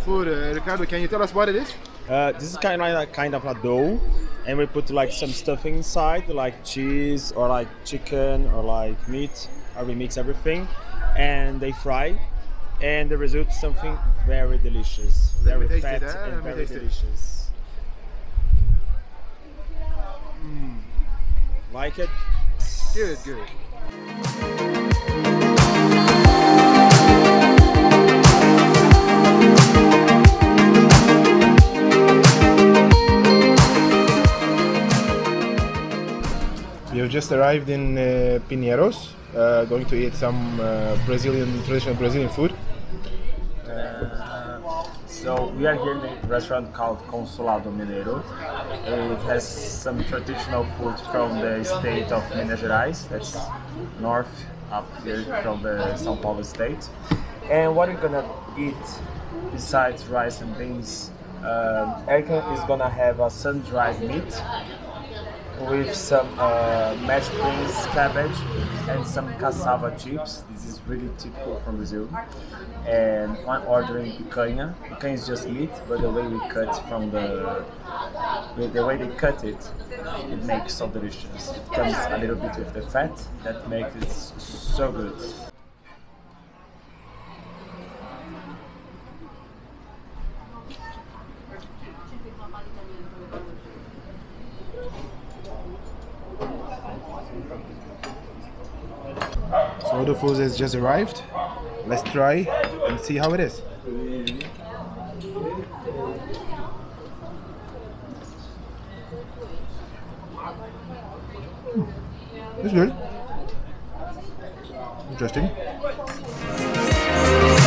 food, Ricardo, can you tell us what it is? This is kind of a dough, and we put like some stuffing inside, like cheese or like chicken or like meat, or we mix everything, and they fry, and the result is something very delicious, very fat and very delicious. Like it? Good, good. We have just arrived in Pinheiros, going to eat some traditional Brazilian food. So we are here in a restaurant called Consulado Mineiro. It has some traditional food from the state of Minas Gerais, that's north up here from the São Paulo state. And what we're gonna eat besides rice and beans, Erica is gonna have a sun-dried meat with some mashed beans, cabbage, and some cassava chips. This is really typical from Brazil. And I'm ordering picanha. Picanha is just meat, but the way we cut from the way they cut it, it makes so delicious. It comes a little bit with the fat that makes it so good. So the food has just arrived. Let's try and see how it is. It's good. Interesting.